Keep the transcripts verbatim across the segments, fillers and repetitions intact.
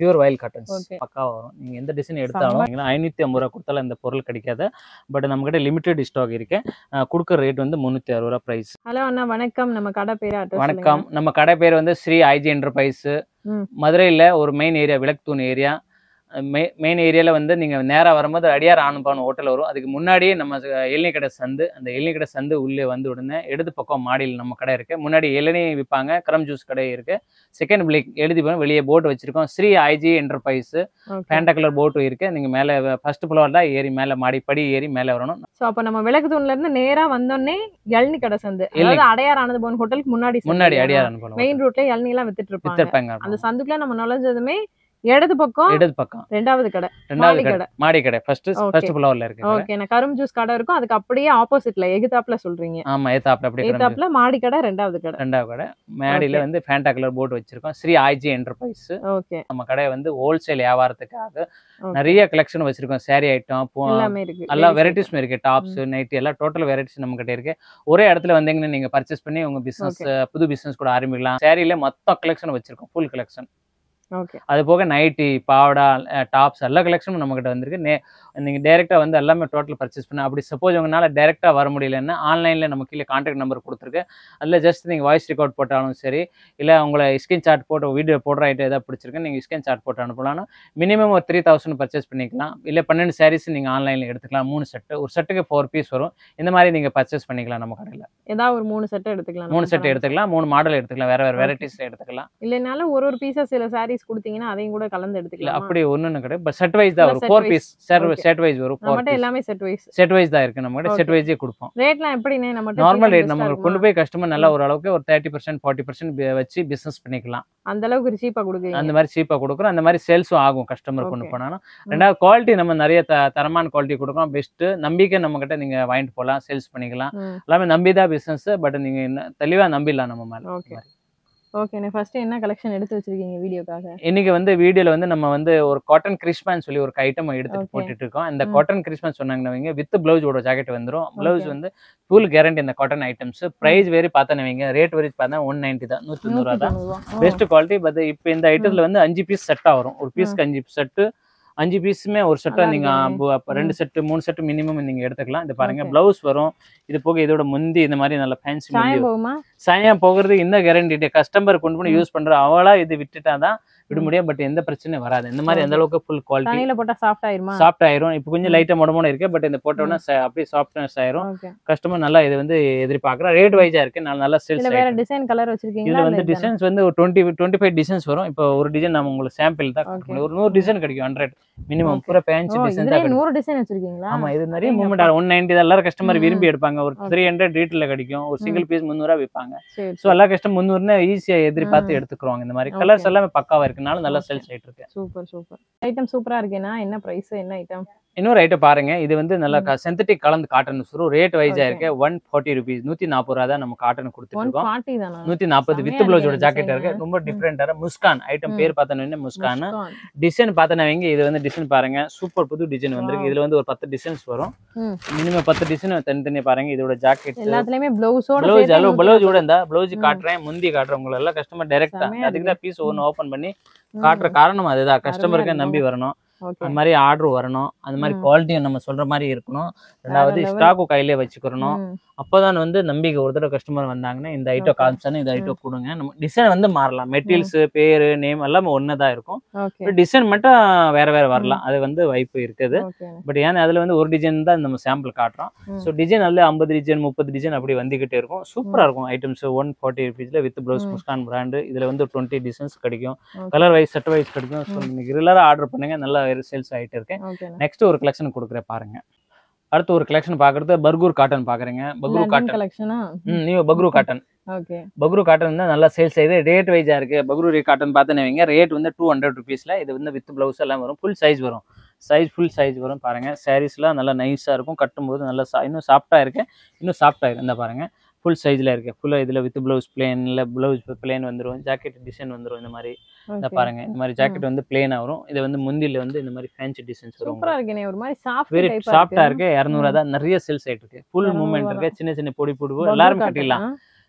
Pure வயல் cottons பக்காவா வரும். நீங்க எந்த டிசைன் எடுத்தாலும் ஐநூத்தி ஐம்பது ரூபா கொடுத்தாலும் இந்த பொருள் கிடைக்காது. பட் நம்ம கிட்ட லிமிடெட் ஸ்டாக் இருக்கு. கொடுக்குற ரேட் வந்து முன்னூத்தி அறுபது ரூபா பிரைஸ். ஹலோ அண்ணா வணக்கம். நம்ம கடை பேர் வணக்கம். நம்ம கடை பேர் வந்து ஸ்ரீ ஐஜி என்டர்பிரைஸ். மதுரையில ஒரு main area Vilakkuthoon area. Main ஏரியாவில் வந்து நீங்கள் நேராக வரும்போது அடியார் ஆனப்பான ஹோட்டல் வரும். அதுக்கு முன்னாடியே நம்ம இளநீ கடை சந்து, அந்த இளநீ கடை சந்து உள்ளே வந்து உடனே இடது பக்கம் மாடியில் நம்ம கடை இருக்குது. முன்னாடி இளநீ விற்பாங்க, கரம் ஜூஸ் கடை இருக்குது. செகண்ட் பிளிக் எழுதி போய் வெளியே போட்டு வச்சிருக்கோம், Shri IG enterprise. Fanta colour போட்டு இருக்குது. நீங்கள் மேலே ஃபர்ஸ்ட் ஃப்ளோர் தான் ஏறி மேலே மாடி படி ஏறி மேலே வரணும். ஸோ அப்போ நம்ம விளக்குத்தூண்ல இருந்து நேராக வந்தோடனே இளநீ கடை சந்து, அதாவது அடையார் ஆனந்தபவன் ஹோட்டலுக்கு முன்னாடி முன்னாடி அடையார் ஆனந்தபவன் மெயின் ரோட்ல இளநீ எல்லாம் வித்துட்டு இருப்பாங்க. அந்த சந்துக்குள்ள நம்ம நுழைஞ்சதுமே இடது பக்கம் இடது பக்கம் ரெண்டாவது கடை, ரெண்டாவது கடை மாடி கடை ஃபர்ஸ்ட் ஃபர்ஸ்ட் ஃப்ளோர்ல இருக்கு. ஓகே. நான் கரும் ஜூஸ் கடை இருக்கும், அதுக்கு அப்படியே ஆப்போசிட்ல எகுதாப்ல சொல்றீங்க. ஆமா, எகுதாப்ல அப்படியே எகுதாப்ல மாடி கடை ரெண்டாவது கடை. ரெண்டாவது கடை மாடியில வந்து ஃபேண்டா கலர் போர்டு வச்சிருக்கோம், ஸ்ரீ ஐஜி என்டர்பிரைஸ். ஓகே. நம்ம கடை வந்து ஹோல்சேல் வியாபாரத்துக்காக நிறைய கலெக்ஷன் வச்சிருக்கோம். சாரி ஐட்டம் எல்லாமே இருக்கு, எல்லா வெரைட்டிஸும் இருக்கு. டாப்ஸ் நைட்டி எல்லாம் டோட்டல் வெரைட்டிஸ் நம்ம கிட்ட இருக்கு. ஒரே இடத்துல வந்தீங்கன்னா நீங்க பர்ச்சேஸ் பண்ணி உங்க பிசினஸ் புது பிசினஸ் கூட ஆரம்பிக்கலாம். சாரியில மொத்த கலெக்ஷன் வச்சிருக்கோம், ஃபுல் கலெக்ஷன். அது போக நைட்டி, பாவடா, டாப்ஸ் எல்லா கலெக்ஷனும் நம்ம கிட்ட வந்திருக்கு. நே நீங்கள் டேரெக்டாக வந்து எல்லாமே டோட்டல் பர்ச்சேஸ் பண்ண. அப்படி சப்போஸ் உங்களால் டேரெக்டாக வர முடியலன்னா ஆன்லைனில் நம்ம கீழே கான்டாக்ட் நம்பர் கொடுத்துருக்கு. அதில் ஜஸ்ட் நீங்கள் வாய்ஸ் ரெக்கார்ட் போட்டாலும் சரி, இல்லை உங்களை ஸ்கிரீன் சாட் போட்டு வீடியோ போடுற ஐட்டம் எதாவது பிடிச்சிருக்கு நீங்கள் ஸ்கிரீன் சாட் போட்டு அனுப்பலாம். மினிமம் ஒரு த்ரீ தௌசண்ட் பர்ச்சேஸ் பண்ணிக்கலாம். இல்லை பன்னெண்டு சாரீஸ் நீங்கள் ஆன்லைனில் எடுத்துக்கலாம். மூணு செட்டு, ஒரு செட்டுக்கு ஃபோர் பீஸ் வரும். இந்த மாதிரி நீங்கள் பர்ச்சேஸ் பண்ணிக்கலாம் நம்ம கடையில். ஏதாவது ஒரு மூணு செட்டு எடுத்துக்கலாம். மூணு செட்டு எடுத்துக்கலாம், மூணு மாடல் எடுத்துக்கலாம், வேற வேற வெரைட்டிஸ் எடுத்துக்கலாம். இல்லைனாலும் ஒரு ஒரு பீஸா சில சாரீஸ் கொடுத்தீங்கன்னா அதையும் கூட கலந்து எடுத்துக்கலாம். அப்படி ஒண்ணு கிடையாது, பட் செட் வைஸ் தான் வரும். ஃபோர் பீஸ் செட் வைஸ் வரும். நம்மட்ட எல்லாமே செட் வைஸ் செட் வைஸ் தான் இருக்கு. நம்ம கிட்ட செட் வைஸே கொடுப்போம். ரேட்லாம் எப்படினே நம்மட்ட நார்மல் ரேட். நம்ம கொண்டு போய் கஸ்டமர் நல்லா ஒரு அளவுக்கு ஒரு தேர்ட்டி பர்சன்ட் ஃபார்ட்டி பர்சன்ட் வச்சு பிசினஸ் பண்ணிக்கலாம். அந்த அளவுக்கு சீப்பா கொடுக்குறீங்க. அந்த மாதிரி சீப்பா கொடுக்குறோம். அந்த மாதிரி சேல்ஸும் ஆகும் கஸ்டமர் கொண்டு போனாலும். ரெண்டாவது குவாலிட்டி நம்ம நிறைய தரமான குவாலிட்டி கொடுக்குறோம். பெஸ்ட் நம்பிக்கை நம்ம கிட்ட நீங்க வாங்கிட்டு போகலாம், சேல்ஸ் பண்ணிக்கலாம். எல்லாமே நம்பிதான் பிசினஸ். பட் நீங்க தெளிவா நம்பிடலாம் நம்ம மேல. ஓகே. நான் ஃபர்ஸ்ட் என்ன கலெக்ஷன் எடுத்து வச்சிருக்கீங்க வீடியோக்காக? இன்னைக்கு வந்து வீடியோல வந்து நம்ம வந்து ஒரு காட்டன் கிறிஸ்பான்னு சொல்லி ஒரு ஐட்டம் எடுத்துட்டு போட்டுட்டு இருக்கோம். இந்த காட்டன் கிறிஸ்பான் சொன்னாங்க வித் பிளவுஸோட ஜாக்கெட் வந்துடும். பிளவுஸ் வந்து ஃபுல் கேரண்டி. இந்த காட்டன் ஐட்டம்ஸ் பிரைஸ் வேறு பார்த்தா வைங்க, ரேட் வேறு பார்த்தா ஒன் நைன்டி தான், நூத்தி தொண்ணூறு ரூபா தான். Best quality. பட் இப்போ இந்த ஐட்டத்துல வந்து அஞ்சு பீஸ் செட்டா வரும். ஒரு பீஸ்க்கு அஞ்சு செட்டு, அஞ்சு பீஸுமே ஒரு செட்டா நீங்க ரெண்டு செட்டு மூணு செட்டு மினிமம் நீங்க எடுத்துக்கலாம். இது பாருங்க பிளவுஸ் வரும். இது போக இதோட முந்தி இந்த மாதிரி நல்ல ஃபேன்சி சாயம் போகிறது இந்த கேரண்டி. கஸ்டமர் கொண்டு போய் யூஸ் பண்ற அவளா இது விட்டுட்டாதான் விட முடியும். பட் எந்த பிரச்சனையும் வராது. இந்த மாதிரி எந்த அளவுக்கு ஃபுல் குவாலிட்டி போட்டா சாஃப்ட் ஆயிருமா? சாஃப்ட் ஆயிரும். இப்போ கொஞ்சம் லைட்டா மொடமோட இருக்கு. பட் இந்த போட்டோம்னா அப்படியே சாஃப்ட்னஸ் ஆயிரும். கஸ்டமர் நல்லா இது வந்து எதிர்பார்க்கறா. ரேட் வைஸா இருக்கு, நல்ல சேல்ஸ். வேற டிசைன் கலர் வச்சிருக்கீங்க. இதுல வந்து டிசைன்ஸ் வந்து ஒரு டுவெண்ட்டி டுவெண்ட்டி ஃபைவ் டிசைன்ஸ் வரும். இப்போ ஒரு டிசைன் நம்ம உங்களுக்கு சாம்பிள் தான். ஒரு நூறு டிசைன் கிடைக்கும். ஹண்ட்ரட் மினிமம் பூரா ஃபேன்சி டிசைன் தான். நூறு டிசைன் வச்சிருக்கீங்களா? ஆமா, இது நிறைய மூவ்மெண்ட். ஒன் நைன்டி தான் எல்லாரும் கஸ்டமர் விரும்பி எடுப்பாங்க. ஒரு த்ரீ ஹண்ட்ரட் ரீட்ல கிடைக்கும். ஒரு சிங்கிள் பீஸ் முந்நூறு ரூபா விற்பாங்க. ஸோ எல்லா கஸ்டமர் முந்நூறுன்னு ஈஸியா எதிர்பார்த்து எடுத்துக்கிறோம். இந்த மாதிரி கலர்ஸ் எல்லாமே பக்காவா இருக்குனால நல்லா சேல்ஸ் ஆயிட்டு இருக்கு. Super super. ஐட்டம் சூப்பரா இருக்கேனா? என்ன பிரைஸ், என்ன ஐட்டம்? இன்னொரு ஐட்டம் பாருங்க. இது வந்து நல்லா சிந்தட்டிக் கலந்து காட்டன் வரும். ரேட் வைஸா இருக்கு. ஒன் ஃபார்ட்டி ருபீஸ், நூத்தி நாற்பது ரூபா தான் நம்ம காட்டன் கொடுத்துருக்கோம். நூத்தி நாற்பது வித் பிளவுஸோட ஜாக்கெட் இருக்கு. ரொம்ப டிஃபரெண்டா முஸ்கான் ஐட்டம் பேர் பார்த்தோன்னா முஸ்கான். டிசைன் பார்த்தோன்னா வைங்க, இது வந்து டிசைன் பாருங்க சூப்பர் புது டிசைன் வந்திருக்கு. இதுல வந்து ஒரு பத்து டிசைன்ஸ் வரும். மினிமம் பத்து டிசைன் தனித்தனியா பாருங்க. இதோட ஜாக்கெட் எல்லாத்துலயுமே பிளவுஸோட பிளவுஸ் அளவு பிளவுஸோட இருந்தா பிளவுஸ் காட்டுறேன், முந்தி காட்டுறேன். உங்களுக்கு எல்லாம் கஸ்டமர் டைரக்டா அதுக்கு தான் பீஸ் ஒன்னு ஓபன் பண்ணி காட்டுற காரணம் அதுதான். கஸ்டமருக்கு நம்பி வரணும், அந்த மாதிரி ஆர்டர் வரணும், அந்த மாதிரி குவாலிட்டியும் நம்ம சொல்ற மாதிரி இருக்கணும். ரெண்டாவது ஸ்டாக்கும் கையிலே வச்சுக்கிறணும். அப்போதான் வந்து நம்பிக்கை. ஒரு தடவை கஸ்டமர் வந்தாங்கன்னா இந்த ஐட்டம் காமிச்சானு இந்த ஐட்டம் கொடுங்க. நம்ம டிசைன் வந்து மாறலாம். மெட்டீரியல்ஸ் பேரு நேம் எல்லாமே ஒண்ணுதான் இருக்கும். டிசைன் மட்டும் வேற வேற வரலாம். அது வந்து வாய்ப்பு இருக்குது. பட் ஏன்னா அதுல வந்து ஒரு டிசைன் தான் நம்ம சாம்பிள் காட்டுறோம். ஸோ டிசைன் அதுல ஐம்பது டிசைன் முப்பது டிசைன் அப்படி வந்துகிட்டே இருக்கும். சூப்பரா இருக்கும் ஐட்டம்ஸ். ஒன் ஃபார்ட்டி ருபீஸ்ல வித் பிளவுஸ் முஸ்கான் பிராண்டு. இதுல வந்து டுவெண்ட்டி டிசைன்ஸ் கிடைக்கும். கலர் வைஸ் செட் வைஸ் கிடைக்கும். ஸோ நீங்க ரெகுலரா ஆர்டர் பண்ணுங்க. நல்லா சேல்ஸ் ஆகிட்டு இருக்கேன். நெக்ஸ்ட் ஒரு கலெக்ஷன் கொடுக்குறேன் பாருங்க. அடுத்து ஒரு கலெக்ஷன் பாக்குறது பர்கூர் காட்டன் பாக்குறீங்க. பக்ரூ காட்டன் கலெக்ஷனா? ம், நீங்க Bagru cotton. Okay. Bagru cotton தான் நல்லா சேல்ஸ் ஆகுது. ரேட் வைஸா இருக்கு. பக்ரூ காட்டன் பார்த்தேன்னு வைங்க, ரேட் வந்து டூ ஹண்ட்ரட் ருபீஸ்ல. இது வந்து வித் பிளவுஸ் எல்லாம் வரும். ஃபுல் சைஸ் வரும். சைஸ் ஃபுல் சைஸ் வரும். பாருங்க சாரீஸ்லாம் நல்லா நைஸா இருக்கும். கட்டும்போது நல்லா இன்னும் சாஃப்டா இருக்கு. இன்னும் சாஃப்டா இருக்கு. இந்த பாருங்க ஃபுல் சைஸ்ல இருக்கு. ஃபுல்லா இதுல வித் பிளவுஸ் பிளேன், இல்ல பிளவுஸ் பிளேன் வந்துரும். ஜாக்கெட் டிசைன் வந்துரும். இந்த மாதிரி இந்த பாருங்க, இந்த மாதிரி ஜாக்கெட் வந்து பிளேனா வரும். இது வந்து முந்தில வந்து இந்த மாதிரி ஃபேன்சி டிசைன்ஸ் வரும். சூப்பரா இருக்குனே. ஒரு மாதிரி சாஃப்ட் டைப்பா சாஃப்ட்டா இருக்கு. இருநூறு தான் நிறைய சேல்ஸ் ஆயிட்டு இருக்கு. ஃபுல் மூவ்மெண்ட் இருக்கு. சின்ன சின்ன பொடி பொடி எல்லாரும் கட்டிடலாம்.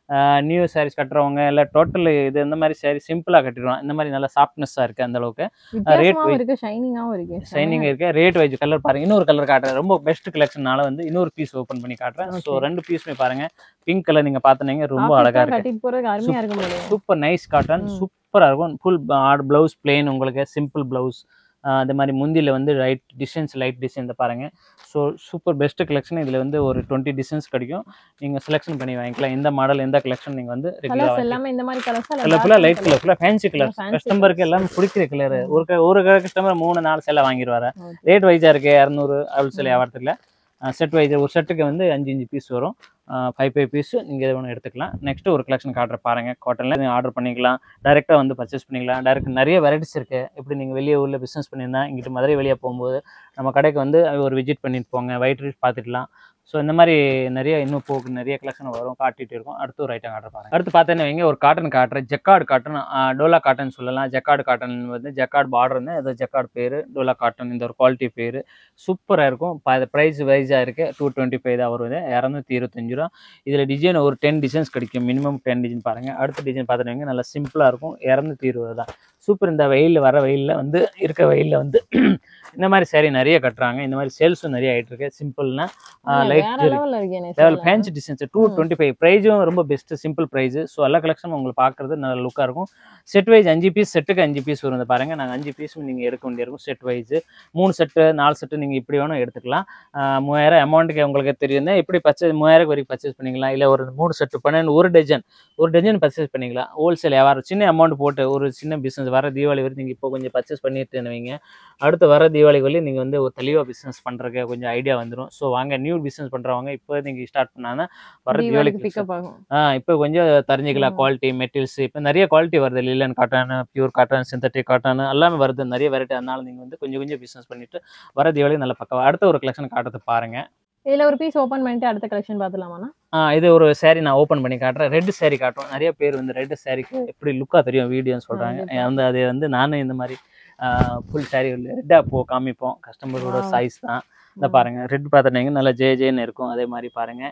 நியூ சாரீஸ் கட்டுறவங்க இல்லை டோட்டல் இது இந்த மாதிரி சாரீ சிம்பிளாக கட்டிடுவோம். இந்த மாதிரி நல்லா சாஃப்ட்னஸாக இருக்குது அந்த அளவுக்கு. ரேட் இருக்கு, ஷைனிங்காகவும் இருக்கு, ஷைனிங் இருக்கு. ரேட் வைஸ் கலர் பாருங்க. இன்னொரு கலர் காட்டுறேன், ரொம்ப பெஸ்ட் கலெக்ஷனால வந்து இன்னொரு பீஸ் ஓப்பன் பண்ணி காட்டுறேன். ஸோ ரெண்டு பீஸுமே பாருங்க. பிங்க் கலர் நீங்க பாத்தீங்க ரொம்ப அழகா இருக்கு. சூப்பர் நைஸ் காட்டன், சூப்பரா இருக்கும். ஃபுல் பிளவுஸ் பிளெயின் உங்களுக்கு சிம்பிள் பிளவுஸ். அந்த மாதிரி முந்தியில் வந்து ரைட் டிசைன்ஸ் லைட் டிசைன் பாருங்க. So super best collection. இதில் வந்து ஒரு டுவெண்ட்டி டிசைன்ஸ் கிடைக்கும். நீங்கள் செலெக்ஷன் பண்ணி வாங்கிக்கலாம். இந்த மாடல் எந்த கலெக்ஷன் நீங்கள் வந்து ரெகுலராக எல்லாமே இந்த மாதிரி கலர்ஸ் கலர் ஃபுல்லாக லைட் கலர் ஃபுல்லாக ஃபேன்சி கலர் கஸ்டமருக்கு எல்லாமே பிடிக்கிற கலர். ஒரு ஒரு கஸ்டமர் மூணு நாலு சேலை வாங்கிடுவாரு. ரேட் வைஸாக இருக்குது. இரநூறு அவ்வளோ சேலை வியாபாரத்தில் செட் வைஸ் ஒரு செட்டுக்கு வந்து அஞ்சு அஞ்சு பீஸ் வரும். ஃபைவ் ஃபைவ் பீஸ் நீங்கள் எது ஒன்று எடுத்துக்கலாம். நெக்ஸ்ட் ஒரு கலெக்ஷன் காட்டுற பாருங்கள். காட்டனில் நீங்கள் ஆர்டர் பண்ணிக்கலாம், டேரெக்டாக வந்து பர்ச்சேஸ் பண்ணிக்கலாம். டேரெக்ட் நிறைய வெரைட்டிஸ் இருக்குது. எப்படி நீங்கள் வெளியே ஊரில் பிஸ்னஸ் பண்ணியிருந்தா இங்கிட்டு மதுரை வெளியே போகும்போது நம்ம கடைக்கு வந்து ஒரு விசிட் பண்ணிட்டு போங்க, ஒயிட் ரீஸ் பார்த்துக்கலாம். ஸோ இந்த மாதிரி நிறைய இன்னும் போக்கு நிறைய கலெக்ஷன் வரும், காட்டிகிட்டு இருக்கும். அடுத்து ஒரு ஐட்டம் காட்டுற பாருங்க. அடுத்து பார்த்தேன்னு வைங்க, ஒரு காட்டன் காட்டுறேன். ஜக்கார்டு காட்டன், டோலா காட்டன் சொல்லலாம். ஜக்கார்டு காட்டன் வந்து ஜக்கார்டு பார்டர்னு அது ஜக்கார்டு பேர், டோலா காட்டன் இந்த ஒரு குவாலிட்டி பேர். சூப்பராக இருக்கும். ப்ரைஸ் வைஸாக இருக்குது. டூ டுவெண்ட்டி ஃபைவ் தான் வருது, இரநூத்தி இருபத்தஞ்சு ரூபா. இதில் டிசைன் ஒரு டென் டிசைன்ஸ் கிடைக்கும், மினிமம் டென் டிசைன் பாருங்கள். அடுத்த டிசைன் பார்த்துட்டு வைங்க, நல்லா சிம்பிளாக இருக்கும். இரநூத்தி இருபது தான். சூப்பர். இந்த வெயிலில் வர வெயிலில் வந்து இருக்க வெயிலில் வந்து இந்த மாதிரி சாரி நிறைய கட்டுறாங்க. இந்த மாதிரி சேல்ஸும் நிறைய ஆகிட்டு இருக்கு. சிம்பிள்னா light level fancy designs two twenty five ப்ரைஸும் ரொம்ப பெஸ்ட்டு, சிம்பிள் ப்ரைஸு. ஸோ எல்லா கலெக்ஷனும் உங்களுக்கு பார்க்குறது நல்ல லுக்காக இருக்கும். செட் வைஸ் அஞ்சு பீஸ், செட்டுக்கு அஞ்சு பீஸ் வரும். பாருங்கள், நாங்கள் அஞ்சு பீஸும் நீங்கள் எடுக்க வேண்டியிருக்கும். செட் வைஸு மூணு செட்டு நாலு செட்டு நீங்கள் இப்படி வேணும் எடுத்துக்கலாம். மூவாயிரம் அமௌண்ட்டுக்கு உங்களுக்கு தெரியும். இப்படி பர்ச்சேஸ் மூவாயிரம் வரைக்கும் பர்ச்சேஸ் பண்ணிக்கலாம். இல்லை ஒரு மூணு செட்டு பன்னெண்டு ஒரு டஜன் ஒரு டஜன் பர்ச்சேஸ் பண்ணிக்கலாம். ஹோல்சேல் வியாபாரம் சின்ன அமௌண்ட் போட்டு ஒரு சின்ன பிஸ்னஸ் வர தீபாவளி வரை நீங்கள் இப்போ கொஞ்சம் பர்ச்சேஸ் பண்ணிட்டு வைங்க. அடுத்து வர தீபாவளிக்கு வரையும் நீங்கள் வந்து ஒரு தெளிவாக பிஸ்னஸ் பண்ணுறதுக்கு கொஞ்சம் ஐடியா வந்துடும். ஸோ வாங்க, நியூ பிஸ்னஸ் பண்ணுறவங்க இப்போ நீங்கள் ஸ்டார்ட் பண்ணாங்கன்னா வர தீபாவளிக்கு பிக்கப் ஆகும். ஆ இப்போ கொஞ்சம் தெரிஞ்சிக்கலாம் குவாலிட்டி மெட்டீரியல்ஸ். இப்போ நிறைய குவாலிட்டி வருது. Linen cotton, pure cotton, synthetic cotton எல்லாமே வருது, நிறைய வெரைட்டி. அதனால நீங்கள் வந்து கொஞ்சம் கொஞ்சம் பிஸ்னஸ் பண்ணிட்டு வர தீபாவளிக்கு நல்ல பக்கம். அடுத்த ஒரு கலெக்ஷன் காட்டுறது பாருங்க. இதில் ஒரு பீஸ் ஓப்பன் பண்ணிட்டு அடுத்த கலெக்ஷன் பார்த்துலாமாண்ணா? ஆ இது ஒரு சாரீ நான் ஓப்பன் பண்ணி காட்டுறேன். ரெட் சாரீ காட்டுறோம். நிறைய பேர் வந்து ரெட் சாரீக்கு எப்படி லுக்காக தெரியும் வீடியோன்னு சொல்கிறாங்க. வந்து அது வந்து நானும் இந்த மாதிரி ஃபுல் சாரீ ரெட்டாக போ காமிப்போம். கஸ்டமரோட சைஸ் தான். இந்த பாருங்க, ரெட் பார்த்துட்டீங்க நல்லா ஜே ஜேன்னு இருக்கும். அதே மாதிரி பாருங்க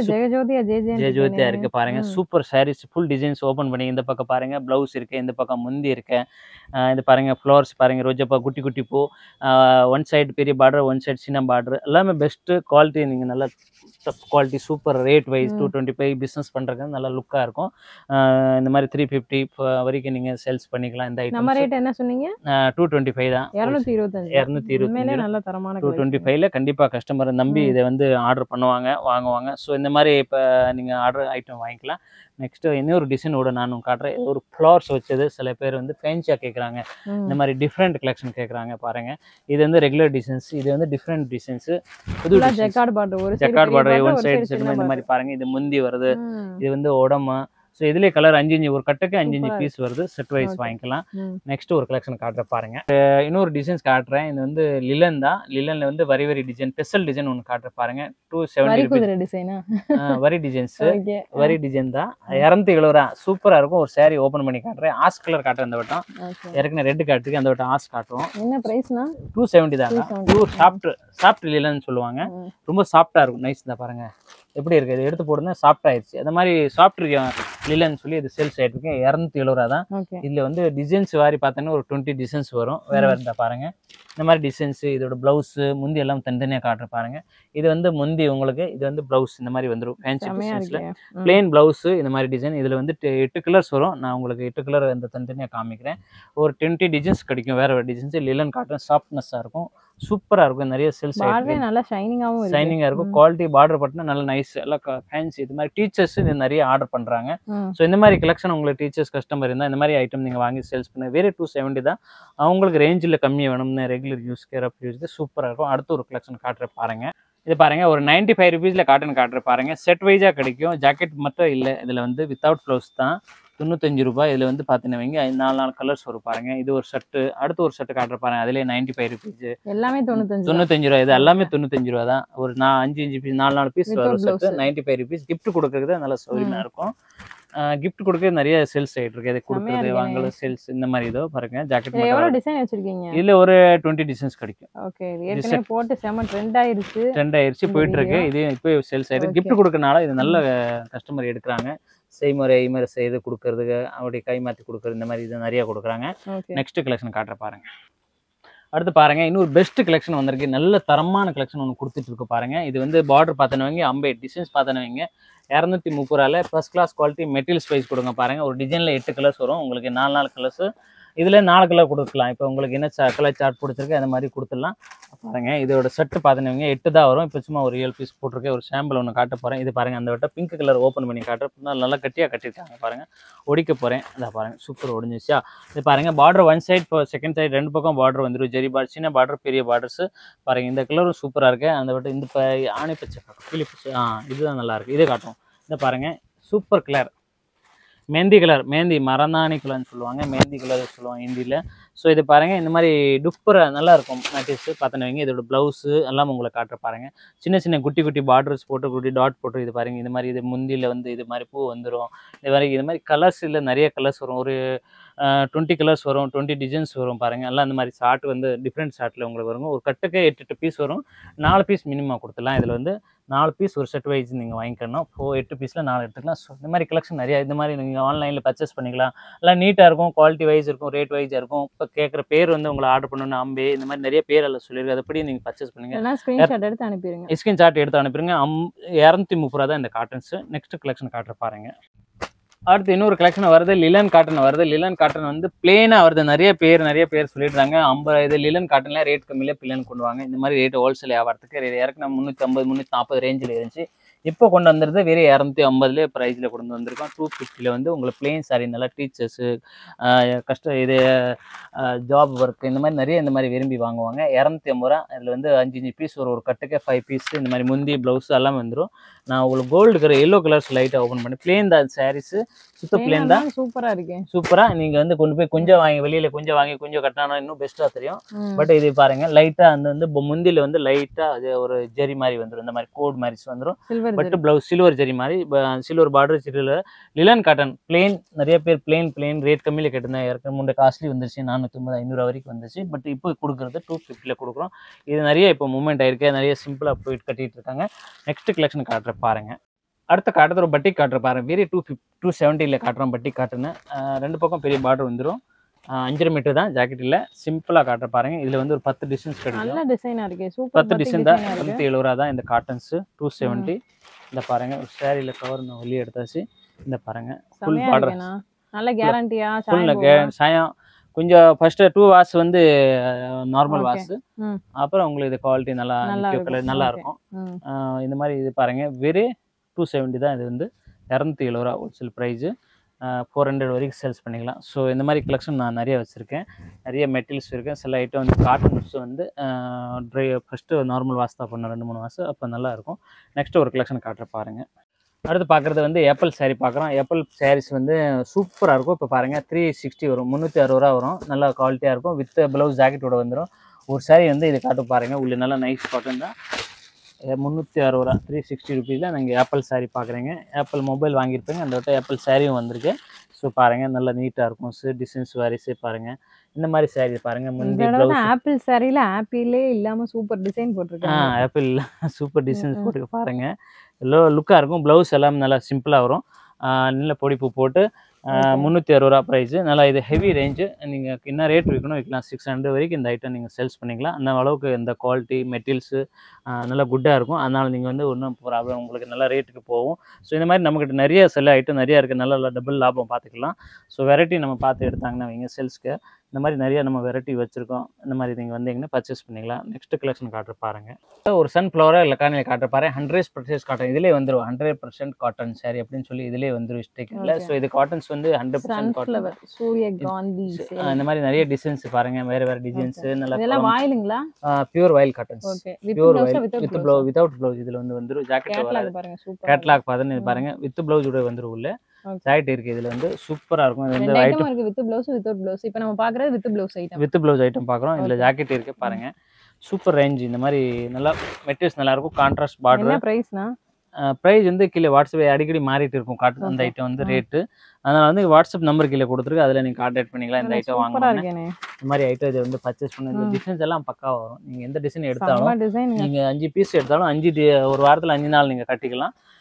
ஜெயஜோதியா இருக்கு பாருங்க. Super sarees full designs open பண்ணி இந்த பக்கம் பாருங்க ப்ளவுஸ் இருக்கு, இந்த பக்கம் முந்தி இருக்கு. இது பாருங்க ஃப்ளவர்ஸ் பாருங்க, ரோஜாப்பா குட்டி குட்டி பூ, ஒன் சைடு பெரிய பார்டர், ஒன் சைடு சின்ன பார்டர், எல்லாமே பெஸ்ட் குவாலிட்டி. நீங்க நல்லா quality super. Rate wise two twenty five business பண்றதுக்கு நல்லா லுக்கா இருக்கும். இந்த மாதிரி த்ரீ ஃபிஃப்டி வரைக்கும் நீங்க சேல்ஸ் பண்ணிக்கலாம். இந்த ஐட்டம் ரேட் என்ன சொன்னீங்க? டூ டுவெண்ட்டி ஃபைவ் தான். இருநூத்தி இருபத்தஞ்சு இருநூத்தி இருபத்தஞ்சு நல்ல தரமான டூ டுவெண்ட்டி ஃபைவ்ல கண்டிப்பா கஸ்டமர் நம்பி இதை வந்து ஆர்டர் பண்ணுவாங்க, வாங்குவாங்க. ஸோ இந்த மாதிரி இப்போ நீங்க ஆர்டர் ஐட்டம் வாங்கிக்கலாம். நெக்ஸ்ட் இன்னொரு டிசைனோட நானும் காட்டுறேன். ஒரு ஃப்ளவர்ஸ் வச்சது. சில பேர் வந்து ஃபேன்சியா கேட்குறாங்க, இந்த மாதிரி டிஃப்ரெண்ட் கலெக்ஷன் கேட்குறாங்க பாருங்க. இது வந்து ரெகுலர் டிசைன்ஸ், இது வந்து டிஃப்ரெண்ட் டிசைன்ஸ். புது ஜக்கார்ட் பார்டர், ஒரு jacquard border one side set இந்த மாதிரி பாருங்க. இது முந்தி வருது, இது வந்து உடம்பு. ஸோ இதுலேயே கலர் அஞ்சு அஞ்சு ஒரு கட்டுக்கு அஞ்சு அஞ்சு பீஸ் வருது. செட் வைஸ் வாங்கிக்கலாம். நெக்ஸ்ட் ஒரு கலெக்ஷன் காட்டுற பாருங்க. இன்னொரு டிசைன்ஸ் காட்டுறேன். இது வந்து லிலன் தான். லிலன்ல வந்து வரி வரி டிசைன், ஸ்பெஷல் டிசைன் ஒன்று காட்டுற பாருங்க. டூ செவன்டி டிசைனா வரி டிசைன்ஸ், வரி டிசைன் தான். இரநூத்தி எழுபது ரூபா. சூப்பரா இருக்கும். ஒரு சாரி ஓபன் பண்ணி காட்டுறேன். ஆஸ் கலர் காட்டுறேன். அந்த வட்டம் ஏற்கனவே ரெட் காட்டுக்கு, அந்த வட்டம் ஆஸ் காட்டுவோம். என்ன பிரைஸ்னா? டூ செவன்டி தான். பியூர் சாஃப்ட் சாஃப்ட் லிலன் சொல்லுவாங்க. ரொம்ப சாஃப்டா இருக்கும். நைஸ் தான் பாருங்க எப்படி இருக்கு. இது எடுத்து போடுங்க, சாஃப்ட் ஆயிடுச்சு. அந்த மாதிரி சாஃப்ட் லிலன் சொல்லி இது சேல்ஸ் ஆயிட்டு இருக்கு. இரநூத்தி எழுபது ரூபா தான். இதுல வந்து டிசைன்ஸ் வாரி பார்த்தோன்னா ஒரு டுவெண்ட்டி டிசைன்ஸ் வரும். வேற வேற இருந்தா பாருங்க. இந்த மாதிரி டிசைன்ஸ், இதோட பிளவுஸ் முந்தி எல்லாம் தனித்தனியா காட்டுற பாருங்க. இது வந்து முந்தி உங்களுக்கு, இது வந்து பிளவுஸ் இந்த மாதிரி வந்துடும். ஃபேன்சி டிசைன்ஸ்ல பிளெயின் பிளவுஸ் இந்த மாதிரி டிசைன். இதுல வந்து எட்டு கலர்ஸ் வரும். நான் உங்களுக்கு எட்டு கலர் இந்த தனித்தனியா காமிக்கிறேன். ஒரு டுவெண்ட்டி டிசைன்ஸ் கிடைக்கும். வேற வேற டிசைன்ஸ். லிலன் காட்டன் சாஃப்ட்னஸா இருக்கும். சூப்பரா இருக்கும். நிறைய சேல்ஸ் ஆயிருக்கு. நல்லா ஷைனிங்காவும் இருக்கு. ஷைனிங்கா இருக்கும். குவாலிட்டி பார்டர் பட்டனா நல்ல நைஸ். எல்லாம் ஃபேன்சி. இது மாதிரி டீச்சர்ஸ் இது நிறைய ஆர்டர் பண்றாங்க. ஸோ இந்த மாதிரி கலெக்ஷன் உங்களுக்கு டீச்சர்ஸ் கஸ்டமர் இருந்தால் இந்த மாதிரி ஐட்டம் நீங்கள் வாங்கி சேல்ஸ் பண்ண வேறு டூ செவன்ட்டி தான். அவங்களுக்கு ரேஞ்சில் கம்மியாக வேணும்னு ரெகுலர் யூஸ்க்கு ரஃப் யூஸ் சூப்பராக இருக்கும். அடுத்த ஒரு கலெக்ஷன் காட்டுற பாருங்க. இது பாருங்க, ஒரு நைன்டி ஃபைவ் ருபீஸில் காட்டன் காட்டுற பாருங்க. செட் வைஸாக கிடைக்கும். ஜாக்கெட் மட்டும் இல்லை, இதில் வந்து வித்தவுட் ப்ளவுஸ் தான். தொண்ணூத்தஞ்சு ரூபாய். இதில் வந்து பார்த்தீங்கன்னா வைங்க நாலு நாலு கலர்ஸ் வரும் பாருங்க. இது ஒரு ஷர்ட்டு. அடுத்து ஒரு ஷர்ட் காட்டுற பாருங்க. அதிலே நைன்டி ஃபைவ் ருபீஸ். எல்லாமே தொண்ணூத்தஞ்சு தொண்ணூத்தஞ்சு ரூபா. இது எல்லாமே தொண்ணூத்தஞ்சு ரூபா தான். ஒரு நான் அஞ்சு அஞ்சு பீஸ் நாலு நாலு பீஸ் வரும் shirt. Ninety five rupees. Gift கொடுக்குறது நல்ல சௌகரியமாக இருக்கும். கிஃப்ட் கொடுக்க நிறைய சேல்ஸ் ஆயிட்டு இருக்கு. இதை கொடுக்குறது வாங்கல சேல்ஸ் இந்த மாதிரி இதோ பாருங்க. ஜாக்கெட் எவ்வளவு டிசைன் வச்சிருக்கீங்க? இதுல ஒரு டுவெண்ட்டி டிசைன்ஸ் கிடைக்கும். ஓகே, ஏற்கனவே போட்டு செம ட்ரெண்ட் ஆயிருச்சு ட்ரெண்ட் ஆயிருச்சு போயிட்டு இருக்கு. இது இப்போ சேல்ஸ் ஆயிருக்கு. கிஃப்ட் கொடுக்கறனால இது நல்ல கஸ்டமர் எடுக்கிறாங்க. செய்முறை ஐமுறை செய்து கொடுக்கறதுக்கு அப்படி கை மாற்றி கொடுக்குறது இந்த மாதிரி இது நிறைய கொடுக்குறாங்க. ஓகே நெக்ஸ்ட் கலெக்ஷன் காட்டுற பாருங்க. அடுத்து பாருங்க இன்னொரு பெஸ்ட் கலெக்ஷன் வந்திருக்கு. நல்ல தரமான கலெக்ஷன் ஒன்று கொடுத்துட்டு இருக்கு பாருங்க. இது வந்து பார்டர் பார்த்தனவங்க அம்பே டிசைன்ஸ் பார்த்தனவங்க இரநூத்தி முப்பது ரூபாயில ஃபர்ஸ்ட் கிளாஸ் குவாலிட்டி மெட்டீரியல் ஸ்பைஸ் கொடுங்க பாருங்க. ஒரு டிசைன்ல எட்டு கலர்ஸ் வரும் உங்களுக்கு, நாலு நாலு கலர்ஸ் இதுல நாலு கலர் கொடுக்கலாம். இப்போ உங்களுக்கு என்ன கலர் சார்ட் பிடிச்சிருக்கு அந்த மாதிரி கொடுத்துடலாம் பாருங்க. இதோட செட்டு பார்த்தனவங்க எட்டு தான் வரும். இப்போ சும்மா ஒரு ஏழு பீஸ் போட்டிருக்கேன். ஒரு சாம்பிள் ஒன்று காட்ட போறேன். இது பாருங்க அந்த வட்ட பிங்க் கலர் ஓப்பன் பண்ணி காட்டுறேன். நல்லா கட்டியா கட்டிருக்காங்க பாருங்க. ஒடிக்க போறேன் அதை பாருங்க. சூப்பர் ஒடிஞ்சிச்சா. இது பாருங்க border one side second side ரெண்டு பக்கம் பார்டர் வந்துடும். ஜெரி பார்டர் சின்ன பார்டர் பெரிய பார்டர்ஸ் பாருங்க. இந்த கலரும் சூப்பரா இருக்கு. அந்த வட்ட இந்த ஆணி பச்சை கிளி பச்சை ஆ இதுதான் நல்லா இருக்கு. இதே காட்டும். இதை பாருங்க super colour mehndi colour, mehndi மரந்தானி கலர்னு சொல்லுவாங்க, மெஹந்தி கலர் சொல்லுவாங்க ஹிந்தியில். ஸோ இது பாருங்கள் இந்த மாதிரி டுப்பரை நல்லா இருக்கும் மெட்டீரியல்ஸு பார்த்துன்னு வைங்க. இதோட ப்ளவுஸு எல்லாம் உங்களை காட்டுற பாருங்கள். சின்ன சின்ன குட்டி குட்டி பார்டர்ஸ் போட்டு குட்டி டாட் போட்டு இது பாருங்கள். இது மாதிரி இது முந்தியில் வந்து இது மாதிரி பூ வந்துடும். இது மாதிரி இது மாதிரி கலர்ஸ் இல்லை நிறைய கலர்ஸ் வரும். ஒரு டுவெண்ட்டி கலர்ஸ் வரும், டுவெண்ட்டி டிசைன்ஸ் வரும் பாருங்கள். எல்லாம் இந்த மாதிரி ஷார்ட் வந்து டிஃப்ரெண்ட் ஷார்ட்டில் உங்களுக்கு வரும். ஒரு கட்டுக்கு எட்டு எட்டு பீஸ் வரும். நாலு பீஸ் மினிமம் கொடுத்துடலாம். இதில் வந்து நாலு பீஸ் ஒரு செட் வைஸ் நீங்கள் வாங்கிக்கணும். ஃபோ எட்டு பீஸில் நாலு எடுத்துக்கலாம். ஸோ இந்த மாதிரி கலெக்ஷன் நிறையா இந்த மாதிரி நீங்கள் ஆன்லைனில் பர்ச்சேஸ் பண்ணிக்கலாம். எல்லாம் நீட்டாக இருக்கும், குவாலிட்டி வைஸ் இருக்கும், ரேட் வைஸாக இருக்கும். இப்போ கேட்குற பேர் வந்து உங்களை ஆர்டர் பண்ணணும் அம்பே இந்த மாதிரி நிறைய பேர் எல்லாம் சொல்லியிருக்கு. அதுபடி நீங்கள் பர்ச்சேஸ் பண்ணுங்கள். ஸ்க்ரீன்ஷாட் எடுத்து அனுப்பிடுங்க. ஸ்க்ரீன்ஷாட் எடுத்து அனுப்பிடுங்க. அம் இரநூத்தி முப்பது ரூபா தான் இந்த காட்டன்ஸு. நெக்ஸ்ட் கலெக்ஷன் காட்டுற பாருங்க. அடுத்து இன்னொரு கலெக்ஷன் வருது, லிலன் காட்டன் வருது. லிலன் காட்டன் வந்து பிளேனாக வருது. நிறைய பேர் நிறைய பேர் சொல்லிடுறாங்க ஐம்பது இது லிலன் காட்டன்ல ரேட் கம்மியில் பிளேன் கொண்டு வாங்க. இந்த மாதிரி ரேட் ஹோல்சேல் வியாபாரத்துக்கு ஏற்கனவே முந்நூற்றி ஐம்பது முந்நூற்றி நாற்பது ரேஞ்சில் இருந்துச்சு. இப்போ கொண்டு வந்துருது வெறும் இரநூத்தி ஐம்பதுல ப்ரைஸில் கொண்டு வந்திருக்கோம். டூ ஃபிஃப்டியில் வந்து உங்களுக்கு பிளெயின் சாரி நல்லா டீச்சர்ஸு கஷ்ட இது ஜாப் ஒர்க் இந்த மாதிரி நிறைய இந்த மாதிரி விரும்பி வாங்குவாங்க. இரநூத்தி ஐம்பது ரூபா. இதில் வந்து அஞ்சு அஞ்சு பீஸ் ஒரு ஒரு கட்டுக்கே ஃபைவ் பீஸ் இந்த மாதிரி முந்தி ப்ளவுஸ் எல்லாம் வந்துடும். நான் உங்களுக்கு கோல்டு கலர் எல்லோ கலர்ஸ் லைட்டாக ஓப்பன் பண்ணி பிளேன் தான் சாரீஸு சுத்த பிளேன் தான். சூப்பராக இருக்கு. சூப்பராக நீங்கள் வந்து கொண்டு போய் கொஞ்சம் வாங்கி வெளியில் கொஞ்சம் வாங்கி கொஞ்சம் கட்டினா இன்னும் பெஸ்ட்டாக தெரியும். பட் இது பாருங்கள் லைட்டாக அந்த வந்து முந்தியில் வந்து லைட்டாக அது ஒரு ஜெரி மாதிரி வந்துடும். இந்த மாதிரி கோட் மாதிரிஸ் வந்துடும். பட்டு ப்ளவுஸ் சில்வர் ஜெரி மாதிரி silver border silver linen cotton plain. நிறைய பேர் பிளெயின் பிளெயின் ரேட் கம்மியில் கேட்டிருந்தேன். ஏற்கனவே முன்னே காஸ்ட்லி வந்துருச்சு நானூற்றி ஐம்பது ஐநூறு வரைக்கும் வந்துச்சு. பட் இப்போ கொடுக்குறது டூ ஃபிஃப்டியில் கொடுக்குறோம். இது நிறைய இப்போ மூவ்மெண்ட் ஆயிருக்கு. நிறைய சிம்பிளாக போயிட்டு கட்டிட்டு இருக்காங்க. நெக்ஸ்ட் கலெக்ஷன் காட்டுற பாருங்க. அடுத்த காட்டுறது ஒரு பட்டி காட்டுற பாருங்க. வெரி டூ ஃபிஃப்டி டூ செவன்ட்டியில் காட்டுறோம் பட்டி காட்டுன்னு. ரெண்டு பக்கம் பெரிய பார்டர் வந்துடும். அஞ்சரை மீட்டர் தான் ஜாக்கெட் இல்லை. சிம்பிளாக காட்டுற பாருங்க. இதில் வந்து ஒரு பத்து டிசைன்ஸ் கிடைக்கும். பத்து டிசைன் தான். நூற்றி எழுபது ரூபா தான் இந்த காட்டன்ஸு. Two seventy. இந்த பாருங்க ஒரு சாரியில் கவர் நான் வெளியே எடுத்தாச்சு. இந்த பாருங்க ஃபுல் பார்டர் நல்ல கேரண்டியா ஃபுல் சாயம். கொஞ்சம் ஃபர்ஸ்ட் டூ வாஷ் வந்து நார்மல் வாஷ், அப்புறம் உங்களுக்கு இது குவாலிட்டி நல்லா கலர் நல்லா இருக்கும். இந்த மாதிரி இது பாருங்க வெறும் டூ செவன்ட்டி தான். இது வந்து இரநூத்தி எழுபது ரூபா ஹோல்சேல் ப்ரைஸு. ஃபோர் ஹண்ட்ரட் வரைக்கும் சேல்ஸ் பண்ணிக்கலாம். ஸோ இந்த மாதிரி கலெக்ஷன் நான் நிறைய வச்சுருக்கேன். நிறைய மெட்டீரியல்ஸ் இருக்குது. சில ஐட்டம் வந்து காட்டன்ஸ் வந்து ட்ரை ஃபஸ்ட்டு நார்மல் வாஷ் தான் பண்ணோம் ரெண்டு மூணு வாஷம். அப்போ நல்லாயிருக்கும். நெக்ஸ்ட்டு ஒரு கலெக்ஷன் காட்டுற பாருங்கள். அடுத்து பார்க்குறது வந்து ஏப்பிள் சாரீ பார்க்குறோம். ஏப்பிள் சாரீஸ் வந்து சூப்பராக இருக்கும். இப்போ பாருங்கள் த்ரீ சிக்ஸ்டி வரும், முந்நூற்றி அறுபது ரூபா வரும். நல்லா குவாலிட்டியாக இருக்கும். வித் ப்ளவுஸ் ஜாக்கெட்டோட வந்துடும். ஒரு சாரீ வந்து இதை காட்டு பாருங்கள். உள்ள நல்லா நைஸ் காட்டன் தான். முந்நூற்றி அறுபது ரூபா த்ரீ சிக்ஸ்டி ருபீஸில் நீங்கள் ஆப்பிள் சாரீ பார்க்குறீங்க. ஆப்பிள் மொபைல் வாங்கியிருப்பீங்க. அந்த வட்ட ஆப்பிள் சாரியும் வந்திருக்கு. ஸோ பாருங்கள் நல்லா நீட்டாக இருக்கும். டிசைன்ஸ் வாரிஸே பாருங்கள். இந்த மாதிரி சாரீ பாருங்கள். முந்தி ப்ளவுஸ் ஆப்பிள் சாரியில் ஆப்பிளே இல்லாமல் சூப்பர் டிசைன் போட்டிருக்காங்க. ஆ ஆப்பிள் சூப்பர் டிசைன்ஸ் போட்டு பாருங்கள். லோ லுக்காக இருக்கும். ப்ளவுஸ் எல்லாம் நல்லா சிம்பிளாக வரும். நல்ல பொடிப்பூ போட்டு முந்நூற்றி அறுபது ரூபா ப்ரைஸு. நல்லா இது ஹெவி ரேஞ்சு. நீங்கள் என்ன ரேட் விற்கணும் விற்கலாம். சிக்ஸ் ஹண்ட்ரட் வரைக்கும் இந்த ஐட்டம் நீங்கள் சேல்ஸ் பண்ணிக்கலாம். அந்த அளவுக்கு இந்த குவாலிட்டி மெட்டீரியல்ஸு நல்லா குட்டாக இருக்கும். அதனால் நீங்கள் வந்து ஒன்றும் ப்ராப்ளம் உங்களுக்கு நல்ல ரேட்டுக்கு போகும். ஸோ இந்த மாதிரி நம்மக்கிட்ட நிறைய சில ஐட்டம் நிறையா இருக்குது. நல்ல டபுள் லாபம் பார்த்துக்கலாம். ஸோ வெரைட்டி நம்ம பார்த்து எடுத்தாங்கன்னா வைங்க சேல்ஸ்க்கு. இந்த மாதிரி நிறைய நம்ம வெரைட்டி வச்சுருக்கோம். இந்த மாதிரி நீங்கள் வந்தீங்கன்னா பர்ச்சேஸ் பண்ணிக்கலாம். நெக்ஸ்ட் கலெக்ஷன் காட்டுற பாருங்கள். ஒரு சன்ஃப்ளவரை இல்லை காணியில் காட்டுற பாருங்க. ஹண்ட்ரட் பர்சன்ட் காட்டன் இதிலே வந்துடும். ஹண்ட்ரட் பர்சன்ட் காட்டன் சாரி அப்படின்னு சொல்லி இதிலே வந்துடும் ஸ்டிக்கில். ஸோ இது காட்டன்ஸ் வந்து ஹண்ட்ரட் பர்சன்ட் காட்டன். சூரியகாந்தி இந்த மாதிரி நிறைய டிசைன்ஸ் பாருங்க. வேற வேற டிசைன்ஸ் நல்லா வாயிலுங்களா pure voile cottons. Pure voile with blouse without blouse இதில் வந்து வந்துடும். ஜாக்கெட் கேட்லாக் பாருங்க. இது பாருங்க வித் ப்ளவுஸ் கூட வந்துடும். உள்ள ஜாக்கெட் இருக்கு. இதுல வந்து சூப்பரா இருக்கும். இது வந்து ஐட்டம் இருக்கு வித் ப்ளவுஸ் வித்வுட் ப்ளவுஸ். இப்போ நம்ம பார்க்கறது with blouse item. With blouse item பார்க்குறோம். இதுல ஜாக்கெட் இருக்கு பாருங்க. Super range. இந்த மாதிரி நல்லா மெட்டீரியல்ஸ் நல்லா இருக்கும். Contrast border. என்ன பிரைஸ்னா? ப்ரைஸ் வந்து கீழே வாட்ஸ்அப் அடிக்கடி மாறிட்டு இருக்கும். காட்டு அந்த ஐட்டம் வந்து ரேட்டு. அதனால வந்து வாட்ஸ்அப் நம்பர் கீழே கொடுத்துருக்கு. அதில் நீங்கள் கான்டாக்ட் பண்ணிக்கலாம். இந்த ஐட்டம் வாங்கணும். இந்த மாதிரி ஐட்டம் இதை வந்து பர்ச்சேஸ் பண்ணி இந்த டிசைன்ஸ் எல்லாம் பக்காவாக வரும். நீங்கள் எந்த டிசைன் எடுத்தாலும் நீங்கள் அஞ்சு பீஸ் எடுத்தாலும் அஞ்சு ஒரு வாரத்தில் அஞ்சு நாள் நீங்கள் கட்டிக்கலாம்.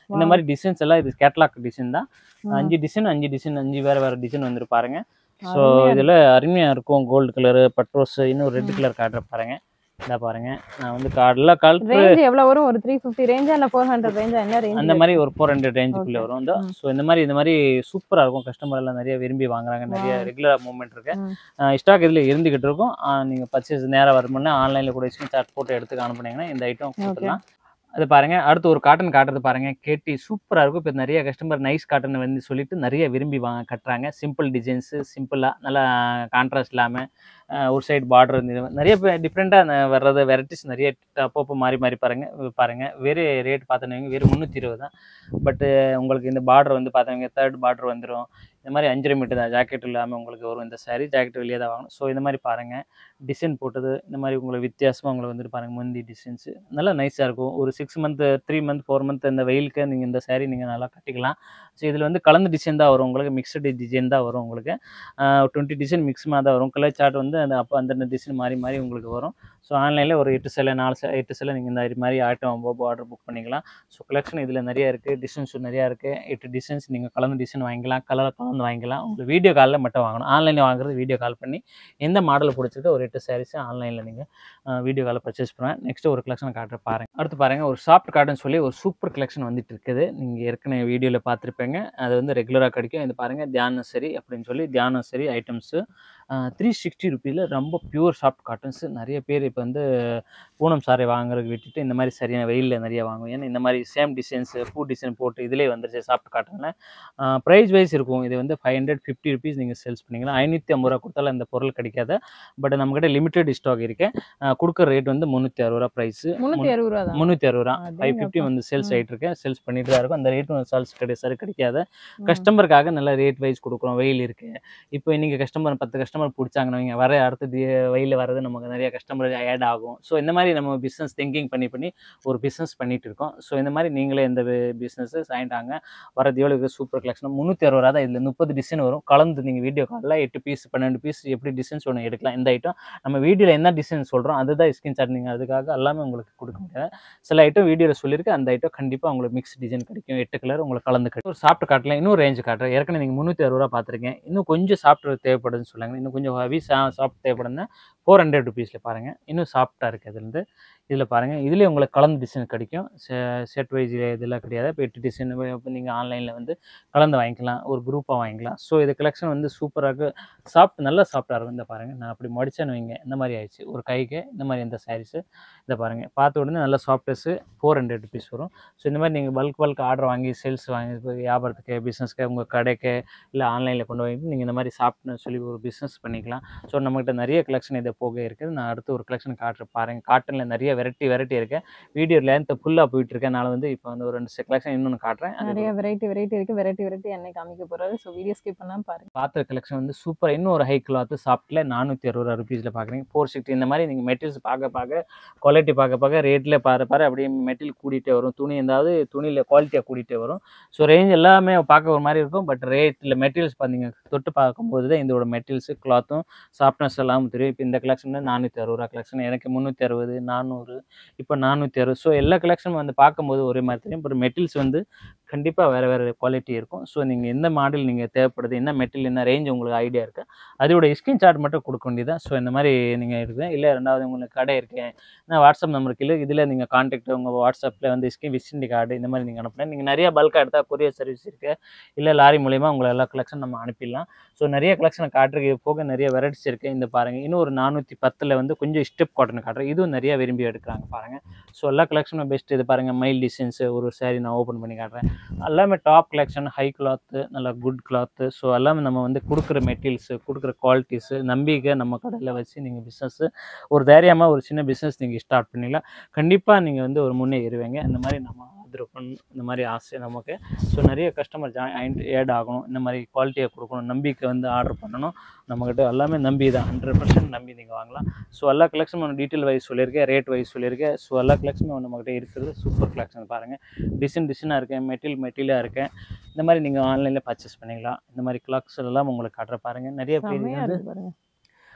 இந்த மாதிரி டிசைன்ஸ் எல்லாம் இது கேட்லாக் டிசைன் தான். அஞ்சு டிசைன் அஞ்சு டிசைன் அஞ்சு வேற வேற டிசைன் வந்து பாருங்க. ஸோ இதுல அருமையா இருக்கும். கோல்டு கலரு, பட்ரோஸ், இன்னும் ரெட் கலர் காட்டுற பாருங்க. இந்த பாருங்க நான் வந்து கார்டுல கலர் ரேஞ்ச் எவ்வளவு வரும்? ஒரு த்ரீ ஃபிஃப்டி ரேஞ்சா இல்ல ஃபோர் ஹண்ட்ரட் ரேஞ்சா? என்ன ரேஞ்ச்? அந்த மாதிரி ஒரு ஃபோர் ஹண்ட்ரட் ரேஞ்சுக்குள்ள வரும். இந்த ஸோ இந்த மாதிரி இந்த மாதிரி சூப்பரா இருக்கும். கஸ்டமர் எல்லாம் நிறைய விரும்பி வாங்குறாங்க. நிறைய ரெகுலரா மூவ்மெண்ட் இருக்கு. ஸ்டாக் இதுல இருந்துகிட்டு இருக்கும். நீங்க பர்ச்சேஸ் நேரம் வரணும்னா ஆன்லைன்ல கூட ஸ்கிரீன் ஷாட் போட்டு எடுத்து அனுப்புனீங்கன்னா இந்த ஐட்டம் கொடுக்கலாம். அது பாருங்க. அடுத்து ஒரு காட்டன் காட்டுறது பாருங்க. கேட்டி சூப்பரா இருக்கும். இப்போ நிறைய கஸ்டமர் நைஸ் காட்டன் வந்து சொல்லிட்டு நிறைய விரும்பி வாங்க கட்டுறாங்க. சிம்பிள் டிசைன்ஸ், சிம்பிளா நல்லா கான்ட்ராஸ்ட் இல்லாம ஒரு சைடு பார்டர் நிறைய டிஃப்ரெண்டா வர்றது வெரைட்டிஸ் நிறைய அப்பப்போ மாறி மாறி பாருங்க பாருங்க வேறு ரேட் பார்த்தோன்னே வெறும் முந்நூற்றி இருபது தான். பட்டு உங்களுக்கு இந்த பார்டர் வந்து பார்த்தவங்க தேர்ட் பார்டர் வந்துடும். இந்த மாதிரி அஞ்சரை மீட்டர் தான். ஜாக்கெட் இல்லாமல் உங்களுக்கு வரும் இந்த சாரீ. ஜாக்கெட் வெளியே தான் வாங்கணும். ஸோ இந்த மாதிரி பாருங்கள் டிசைன் போட்டது இந்த மாதிரி உங்களுக்கு வித்தியாசமாக உங்களுக்கு வந்துட்டு பாருங்கள். முந்தி டிசைன்ஸு நல்லா நைஸாக இருக்கும். ஒரு six month three month four month இந்த வெயிலுக்கு நீங்கள் இந்த சாரீ நீங்கள் நல்லா கட்டிக்கலாம். ஸோ இதில் வந்து கலந்து டிசைன் தான் வரும் உங்களுக்கு. மிக்சடு டிசைன் தான் வரும் உங்களுக்கு. டுவெண்ட்டி டிசைன் மிக்ஸ்மாக தான் வரும். கலர் சார்ட் வந்து அந்த அப்போ அந்தந்த டிசைன் மாறி மாறி உங்களுக்கு வரும். ஸோ ஆன்லைனில் ஒரு எட்டு சிலை நாலு சிலை எட்டு சிலை நீங்கள் இந்த மாதிரி ஐட்டம் ஆர்டர் புக் பண்ணிக்கலாம். ஸோ கலெக்ஷன் இதில் நிறையா இருக்குது. டிசைன்ஸ் நிறையா இருக்குது. எட்டு டிசைன்ஸ் நீங்கள் கலந்து டிசைன் வாங்கிக்கலாம். கலர் கலந்து வாங்கிக்கலாம். உங்களுக்கு வீடியோ காலில் மட்டும் வாங்கணும். ஆன்லைனில் வாங்குறது வீடியோ கால் பண்ணி எந்த மாடல் பிடிச்சிருக்கோ ஒரு எட்டு சாரீஸ் ஆன்லைனில் நீங்கள் வீடியோ காலில் பர்ச்சேஸ் பண்ணுவேன். நெக்ஸ்ட்டு ஒரு கலெக்ஷன் காட்டுற பாருங்கள். அடுத்து பாருங்கள் ஒரு சாஃப்ட் காட்டன் சொல்லி ஒரு சூப்பர் கலெக்ஷன் வந்துட்டு இருக்குது. நீங்கள் ஏற்கனவே வீடியோவில் பார்த்துருப்பீங்க. அது வந்து ரெகுலராக கிடைக்கும். இது பாருங்கள் தியானசரி அப்படின்னு சொல்லி தியானசரி ஐட்டம்ஸு த்ரீ சிக்ஸ்டி ருபீஸில் ரொம்ப பியூர் சாஃப்ட் காட்டன்ஸ். நிறைய பேர் இப்போ வந்து பூனம் சாரி வாங்குறதுக்கு விட்டுட்டு இந்த மாதிரி சரியான வெயிலில் நிறைய வாங்குவோம். ஏன்னா இந்த மாதிரி சேம் டிசைன்ஸு பூ டிசைன் போட்டு இதிலே வந்துருச்சு சாஃப்ட் காட்டனில். ப்ரைஸ் வைஸ் இருக்கும். இது வந்து ஃபைவ் ஹண்ட்ரட் ஃபிஃப்டி ருபீஸ் நீங்கள் சேல்ஸ் பண்ணிக்கலாம். ஐநூற்றி ஐம்பது ரூபா கொடுத்தாலும் இந்த பொருள் கிடைக்காது. பட் நம்மக்கிட்ட லிமிடெட் ஸ்டாக் இருக்கு. கொடுக்குற ரேட் வந்து முந்நூற்றி அறுபது ரூபா ப்ரைஸ். முந்நூற்றி அறுபது ரூபா முந்நூற்றி அறுபது ரூபா ஃபைவ் ஃபிஃப்டி வந்து சேல்ஸ் ஆகிட்டு இருக்கேன். சேல்ஸ் பண்ணிட்டு தான் இருக்கும். அந்த ரேட்டும் சேல்ஸ் கிடையாது சார் கிடைக்காது. கஸ்டமருக்காக நல்ல ரேட் வைஸ் கொடுக்குறோம். வெயில் இருக்குது. இப்போ இன்னைக்கு கஸ்டமர் பத்து கஸ்டமர் பிடிச்சாங்கன்னு வர அடுத்த வெயில் வர்றது நமக்கு நிறைய கஸ்டமர் ஆட் ஆகும். ஸோ இந்த மாதிரி நம்ம பிஸ்னஸ் திங்கிங் பண்ணி பண்ணி ஒரு பிஸ்னஸ் பண்ணிட்டு இருக்கோம். ஸோ இந்த மாதிரி நீங்களே இந்த பிஸ்னஸ் சாயிட்டாங்க வர தீபாவளிக்கு சூப்பர் கலெக்ஷன் முந்நூற்றி அறுபது ரூபா தான். இதில் முப்பது டிசைன் வரும். கலந்து நீங்கள் வீடியோ காலில் எட்டு பீஸ் பன்னெண்டு பீஸ் எப்படி டிசைன்ஸ் ஒன்று எடுக்கலாம். இந்த ஐட்டம் நம்ம வீடியோவில் என்ன டிசைன் சொல்கிறோம் அதுதான் ஸ்கிரீன் ஷாட். நீங்கள் அதுக்காக எல்லாமே உங்களுக்கு கொடுக்க முடியாது. சில ஐட்டம் வீடியோவில் சொல்லியிருக்கு. அந்த ஐட்டம் கண்டிப்பாக உங்களுக்கு மிக்ஸ் டிசைன் கிடைக்கும். எட்டு கலர் உங்களுக்கு கலந்து கிடைக்கும். ஒரு சாஃப்ட் காட்டில் இன்னும் ரேஞ்ச் காட்டுறேன். ஏற்கனவே நீங்கள் முந்நூற்றி அறுபது ரூபா பார்த்துருக்கேன். இன்னும் கொஞ்சம் சாஃப்ட் தேவைப்படுதுன்னு சொல்லுவாங்க. இன்னும் கொஞ்சம் ஹெவி சாஃப்ட் தேவைப்படுதுன்னா ஃபோர் ஹண்ட்ரட் ருபீஸில் பாருங்கள். இன்னும் சாஃப்டாக இருக்குது. அதுலேருந்து இதில் பாருங்கள். இதுலேயே உங்களுக்கு கலந்து டிசைன் கிடைக்கும். செட் வைஸ் இதெல்லாம் கிடையாது. இப்போ எட்டு டிசைன் இப்போ நீங்கள் ஆன்லைனில் வந்து கலந்து வாங்கிக்கலாம். ஒரு குரூப்பாக வாங்கிக்கலாம். ஸோ இது கலெக்ஷன் வந்து சூப்பராக சாஃப்ட் நல்லா சாஃப்டாக இருக்கும். இந்த பாருங்கள் நான் அப்படி மடிச்சேன்னு வைங்க இந்த மாதிரி ஆயிடுச்சு. ஒரு கைக்கு இந்த மாதிரி இந்த சாரீஸு இதை பாருங்கள். பார்த்த உடனே நல்ல சாஃப்ட்னஸ்ஸு ஃபோர் ஹண்ட்ரட் ருபீஸ் வரும். ஸோ இந்த மாதிரி நீங்கள் பல்க் பல்க் ஆர்டர் வாங்கி சேல்ஸ் வாங்கி வியாபாரத்துக்கு பிஸ்னஸ்க்கு உங்கள் கடைக்கு இல்லை ஆன்லைனில் கொண்டு வாங்கி நீங்கள் இந்த மாதிரி சாஃப்ட்னு சொல்லி ஒரு பிஸ்னஸ் பண்ணிக்கலாம். ஸோ நம்மகிட்ட நிறைய கலெக்ஷன் இதை போக இருக்குது. நான் அடுத்து ஒரு கலெக்ஷன் காட்டுற பாருங்கள். காட்டனில் நிறைய வெரைட்டி வெரைட்டி இருக்கு. வீடியோ லென்த் ஃபுல்லாக போயிட்டு இருக்கேன். நான் வந்து இப்போ வந்து ஒரு ரெண்டு கலெக்ஷன் இன்னொன்று காட்டுறேன். நிறைய வெரைட்டி வெரைட்டி இருக்கு. வெரைட்டி வெரைட்டி என்ன காமிக்க போறாரு. ஸோ வீடியோ ஸ்கிப் பண்ணாம பாருங்க. பார்த்த கலெக்ஷன் வந்து சூப்பர். இன்னும் ஒரு ஹை கிளாத் சாஃப்ட்ல நானூற்றி அறுபது ரூபா ருபீஸில் பார்க்குறீங்க. ஃபோர் சிக்ஸ்டி இந்த மாதிரி நீங்கள் மெட்டீரியல்ஸ் பார்க்க பார்க்க குவாலிட்டி பார்க்க பார்க்க ரேட்டில் பாரு பாரு அப்படியே மெட்டீரியல் கூட்டிகிட்டே வரும். துணி எந்தாவது துணியில் குவாலிட்டியாக கூட்டிகிட்டே வரும். ஸோ ரேஞ்ச் எல்லாமே பார்க்க ஒரு மாதிரி இருக்கும். பட் ரேட்டில் மெட்டீரியல்ஸ் பார்த்தீங்க தொட்டு பார்க்கும்போது தான் இதோட மெட்டீரியல்ஸு கிளாத்தும் சாஃப்ட்னஸ் எல்லாம் தெரியும். இப்போ இந்த கலெக்ஷன் நானூற்றி அறுபது ரூபா கலெக்ஷன். எனக்கு முந்நூற்றி அறுபது நானூறு இப்போ நானூற்றி அறுபது. ஸோ எல்லா கலெக்ஷனும் வந்து பார்க்கும்போது ஒரே மாதிரி தெரியும். பட் மெட்டீரியல்ஸ் வந்து கண்டிப்பாக வேறு வேறு குவாலிட்டி இருக்கும். ஸோ நீங்கள் எந்த மாடல் நீங்கள் தேவைப்படுது என்ன மெட்டீரியல் என்ன ரேஞ்ச் உங்களுக்கு ஐடியா இருக்குது அதோட ஸ்கிரீன் ஷாட் மட்டும் கொடுக்க வேண்டியதான். ஸோ இந்த மாதிரி நீங்கள் இருக்குது. இல்லை ரெண்டாவது உங்களுக்கு கடை இருக்குது நான் வாட்ஸ்அப் நம்பருக்கு இல்லை இதில் நீங்கள் கான்டாக்ட் உங்கள் வாட்ஸ்அப்பில் வந்து ஸ்கிரீன் விசிட்டிங் கார்டு இந்த மாதிரி நீங்கள் அனுப்பினா நீங்கள் நிறைய பல்காக எடுத்தால் கொரியர் சர்வீஸ் இருக்குது. இல்லை லாரி மூலிமா உங்களை எல்லா கலெக்ஷன் நம்ம அனுப்பிடலாம். ஸோ நிறைய கலெக்ஷன் காட்டுறதுக்கு இது போக நிறைய வெரைட்டிஸ் இருக்குது. இந்த பாருங்கள் இன்னும் ஒரு நானூற்றி பத்தில் வந்து கொஞ்சம் ஸ்டெப் காட்டன் காட்டுறேன். இதுவும் நிறைய விரும்பி எடுக்கிறாங்க பாருங்கள். ஸோ எல்லா கலெக்ஷனும் பெஸ்ட். இது பாருங்கள் மைல் டிசைன்ஸு ஒரு சாரி நான் ஓப்பன் பண்ணி காட்டுறேன். எல்லாமே டாப் கலெக்ஷன் ஹை கிளாத்து நல்லா குட் கிளாத்து. ஸோ எல்லாமே நம்ம வந்து கொடுக்குற மெட்டீரியல்ஸு கொடுக்குற குவாலிட்டிஸு நம்பிக்கை நம்ம கடையில் வச்சு நீங்கள் பிஸ்னஸ்ஸு ஒரு தைரியமாக ஒரு சின்ன பிஸ்னஸ் நீங்கள் ஸ்டார்ட் பண்ணிக்கலாம். கண்டிப்பாக நீங்கள் வந்து ஒரு முன்னே ஏறுவீங்க. இந்த மாதிரி நம்ம ஆதரவு இந்த மாதிரி ஆசை நமக்கு. ஸோ நிறைய கஸ்டமர் ஜாயின் ஏட் ஆகணும். இந்த மாதிரி குவாலிட்டியாக கொடுக்கணும். நம்பிக்கை வந்து ஆர்டர் பண்ணணும். நம்மக்கிட்ட எல்லாமே நம்பி தான் ஹண்ட்ரட் பர்சன்ட் நம்பி நீங்கள் வாங்கலாம். ஸோ எல்லா கலெக்ஷனும் ஒன்று டீட்டெயில் வைஸ் சொல்லியிருக்கேன். ரேட் வைஸ் சொல்லியிருக்கேன். ஸோ எல்லா கலெக்ஷனும் நம்மக்கிட்ட இருக்குது. சூப்பர் கலெக்ஷன் பாருங்கள். டிசைன் டிசைனாக இருக்கேன். மெட்டீரியல் மெட்டீரியலாக இருக்கேன். இந்த மாதிரி நீங்கள் ஆன்லைனில் பர்ச்சேஸ் பண்ணிக்கலாம். இந்த மாதிரி கிளாக்ஸ் எல்லாம் உங்களுக்கு காட்டுற பாருங்கள். நிறைய பேர் வந்து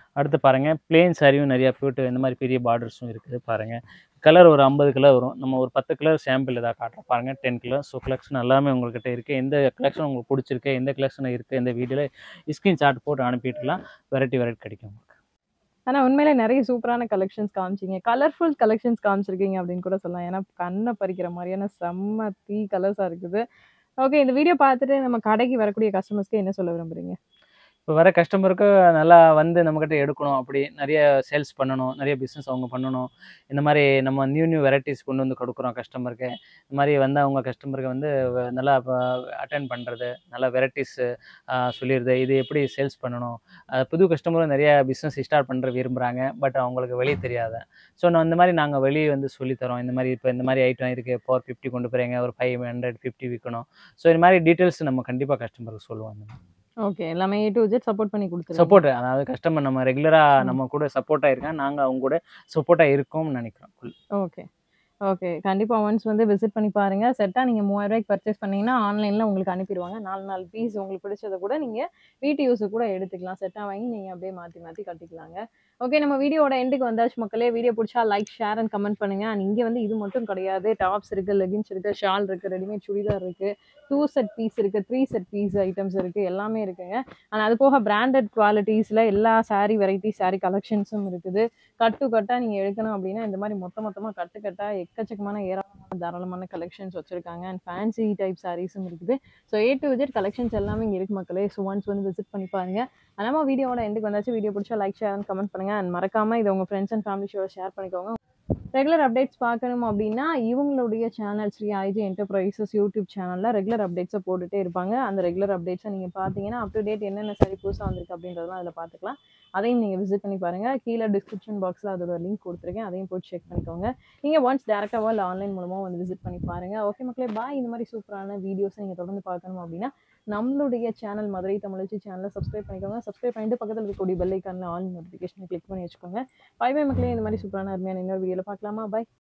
அடுத்து பாருங்கள் பிளெயின் சாரியும் நிறையா போட்டு இந்த மாதிரி பெரிய பார்டர்ஸும் இருக்குது பாருங்கள். கலர் ஒரு ஐம்பது கலர் வரும். நம்ம ஒரு பத்து கலர் சாம்பிள் இதாக காட்டுறோம் பாருங்கள். Ten colour. ஸோ கலெக்ஷன் எல்லாமே உங்கள்கிட்ட இருக்குது. எந்த கலெக்ஷன் உங்களுக்கு பிடிச்சிருக்கு, எந்த கலெக்ஷன் இருக்குது, இந்த வீடியோவில் ஸ்க்ரீன் ஷாட் போட்டு அனுப்பிட்டுலாம் வெரைட்டி வெரைட்டி கிடைக்கும் உங்களுக்கு. ஆனால் உண்மையிலே நிறைய சூப்பரான கலெக்ஷன்ஸ் காமிச்சிங்க, கலர்ஃபுல் கலெக்ஷன்ஸ் காமிச்சிருக்கீங்க அப்படின்னு கூட சொல்லலாம். ஏன்னா கண்ணை பறிக்கிற மாதிரியான செம்ம தீ கலர்ஸாக இருக்குது. ஓகே, இந்த வீடியோ பார்த்துட்டு நம்ம கடைக்கு வரக்கூடிய கஸ்டமர்ஸ்க்கு என்ன சொல்ல விரும்புகிறீங்க? இப்போ வர கஸ்டமருக்கு நல்லா வந்து நம்மக்கிட்ட எடுக்கணும், அப்படி நிறைய சேல்ஸ் பண்ணணும், நிறைய பிஸ்னஸ் அவங்க பண்ணணும். இந்த மாதிரி நம்ம நியூ நியூ வெரைட்டிஸ் கொண்டு வந்து கொடுக்குறோம் கஸ்டமருக்கு. இந்த மாதிரி வந்து அவங்க கஸ்டமருக்கு வந்து நல்லா அட்டென்ட் பண்ணுறது, நல்லா வெரைட்டிஸு சொல்லிடுது, இது எப்படி சேல்ஸ் பண்ணணும். புது கஸ்டமரும் நிறைய பிஸ்னஸ் ஸ்டார்ட் பண்ணுற விரும்புகிறாங்க. பட் அவங்களுக்கு வெளியே தெரியாத. ஸோ நான் இந்த மாதிரி நாங்கள் வெளியே வந்து சொல்லித்தரோம். இந்த மாதிரி இப்போ இந்த மாதிரி ஐட்டம் இருக்குது, ஃபோர் ஃபிஃப்டி கொண்டு போகிறீங்க, ஒரு ஃபைவ் ஹண்ட்ரட் ஃபிஃப்டி விற்கணும். ஸோ இந்த மாதிரி டீட்டெயில்ஸ் நம்ம கண்டிப்பாக கஸ்டமருக்கு சொல்லுவோம். ஓகே, எல்லாமே ஏ டு ஜெட் சப்போர்ட் பண்ணி கொடுத்துருவோம். சப்போர்ட், அதாவது கஸ்டமர் நம்ம ரெகுலராக நம்ம கூட சப்போர்ட்டாக இருக்காங்க, நாங்கள் அவங்க கூட சப்போர்ட்டாக இருக்கோம்னு நினைக்கிறோம். ஓகே ஓகே, கண்டிப்பாக ஒன்ஸ் வந்து விசிட் பண்ணி பாருங்கள். செட்டாக நீங்கள் மூவாயிரம் ரூபாய்க்கு பர்ச்சேஸ் பண்ணிங்கன்னா ஆன்லைனில் உங்களுக்கு அனுப்பிடுவாங்க. நாலு நாலு பீஸ் உங்களுக்கு பிடிச்சதை கூட நீங்கள் வீட்டு யூஸுக்கு கூட எடுத்துக்கலாம். செட்டாக வாங்கி நீங்கள் அப்படியே மாற்றி மாற்றி கட்டிக்கலாங்க. ஓகே, நம்ம வீடியோட எண்டுக்கு வந்தாச்சு மக்களே. வீடியோ பிடிச்சா லைக், ஷேர் அண்ட் கமெண்ட் பண்ணுங்கள். அண்ட் இங்கே வந்து இது மட்டும் கிடையாது, டாப்ஸ் இருக்குது, லெகின்ஸ் இருக்குது, ஷால் இருக்குது, ரெடிமேட் சுடிதார் இருக்குது, டூ செட் பீஸ் இருக்குது, த்ரீ செட் பீஸ் ஐட்டம்ஸ் இருக்குது, எல்லாமே இருக்குங்க. ஆனால் அது போக பிராண்டட் குவாலிட்டிஸில் எல்லா சாரீ வெரைட்டி சாரீ கலெக்ஷன்ஸும் இருக்குது. கட்டு கட்டாக நீங்கள் எடுக்கணும் அப்படின்னா இந்த மாதிரி மொத்த மொத்தமாக கட்டு கட்டாக எக்கச்சக்கமான ஏராளமான தாராளமான கலெக்ஷன்ஸ் வச்சுருக்காங்க. அண்ட் ஃபேன்சி டைப் சாரீஸும் இருக்குது. ஸோ ஏ டு விஜெட் கலெக்ஷன்ஸ் எல்லாமே இங்கே இருக்குது மக்களே. ஸோ ஒன்ஸ் வந்து விசிட் பண்ணி பாருங்க. நம்ம வீடியோட எண்டுக்கு வந்தாச்சு. வீடியோ பிடிச்சா லைக், ஷேர் அண்ட் கமெண்ட் பண்ணுங்கள். அண்ட் மறக்காமல் இதை உங்கள் ஃப்ரெண்ட்ஸ் அண்ட் ஃபேமிலிஸோட ஷேர் பண்ணிக்கோங்க. ரெகுலர் அப்டேட்ஸ் பார்க்கணும் அப்படின்னா இவங்களுடைய channel Shri IG enterprises YouTube சேனலில் ரெகுலர் அப்டேட்ஸை போட்டுகிட்டே இருப்பாங்க. அந்த ரெகுலர் அப்டேட்ஸை நீங்கள் பார்த்தீங்கன்னா அப் டு டேட் என்னென்ன சாரி புதுசாக வந்திருக்கு அப்படின்றதெல்லாம் அதில் பார்த்துக்கலாம். அதையும் நீங்கள் விசிட் பண்ணி பாருங்கள். கீழே டிஸ்கிரிப்ஷன் பாக்ஸில் அதோட லிங்க் கொடுத்துருக்கேன், அதையும் போட்டு செக் பண்ணிக்கோங்க. நீங்கள் ஒன்ஸ் டேரெக்டாக இல்லை ஆன்லைன் மூலமாக வந்து விசிட் பண்ணி பாருங்கள். ஓகே மக்களே, பாய். இந்த மாதிரி சூப்பரான வீடியோஸை நீங்கள் தொடர்ந்து பார்க்கணும் அப்படின்னா நம்மளுடைய சேனல் மதுரை தமிழச்சி சேனலை சப்ஸ்கிரைப் பண்ணிக்கோங்க. சப்ஸ்கிரைப் பண்ணிட்டு பக்கத்தில் இருக்கக்கூடிய பெல் ஐக்கானில் ஆல் நோட்டிஃபிகேஷனை கிளிக் பண்ணி வச்சுக்கோங்க. பை பை மக்களே. இந்த மாதிரி சூப்பரான அருமையான இன்னொரு வீடியோவில் பார்க்கலாமா? பாய்.